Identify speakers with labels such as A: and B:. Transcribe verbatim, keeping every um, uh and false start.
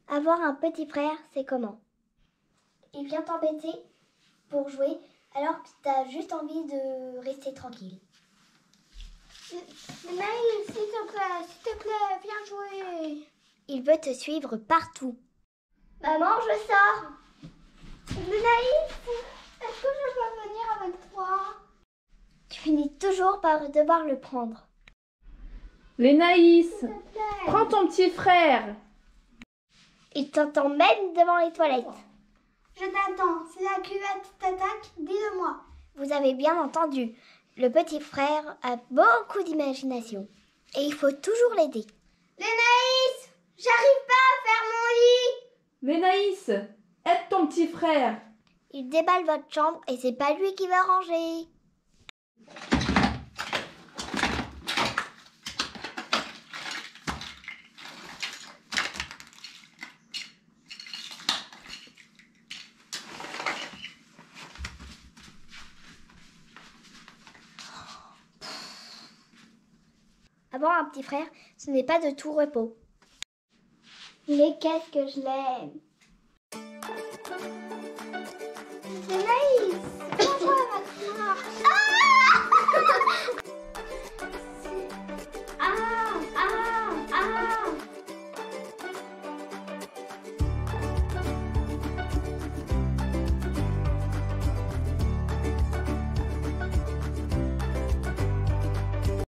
A: Avoir un petit frère, c'est comment? Il vient t'embêter pour jouer alors que tu as juste envie de rester tranquille.
B: Naïs, s'il te plaît, s'il te plaît, viens jouer.
A: Il veut te suivre partout.
B: Maman, je sors. Naïs, est-ce que je peux venir avec toi?
A: Tu finis toujours par devoir le prendre.
C: Lénaïs, prends ton petit frère.
A: Il t'entend même devant les toilettes.
B: Je t'attends. Si la cuvette t'attaque, dis-le-moi.
A: Vous avez bien entendu. Le petit frère a beaucoup d'imagination. Et il faut toujours l'aider.
B: Lénaïs, j'arrive pas à faire mon lit.
C: Lénaïs, aide ton petit frère.
A: Il déballe votre chambre et c'est pas lui qui va ranger. Avoir un petit frère, ce n'est pas de tout repos.
B: Mais qu'est-ce que je l'aime.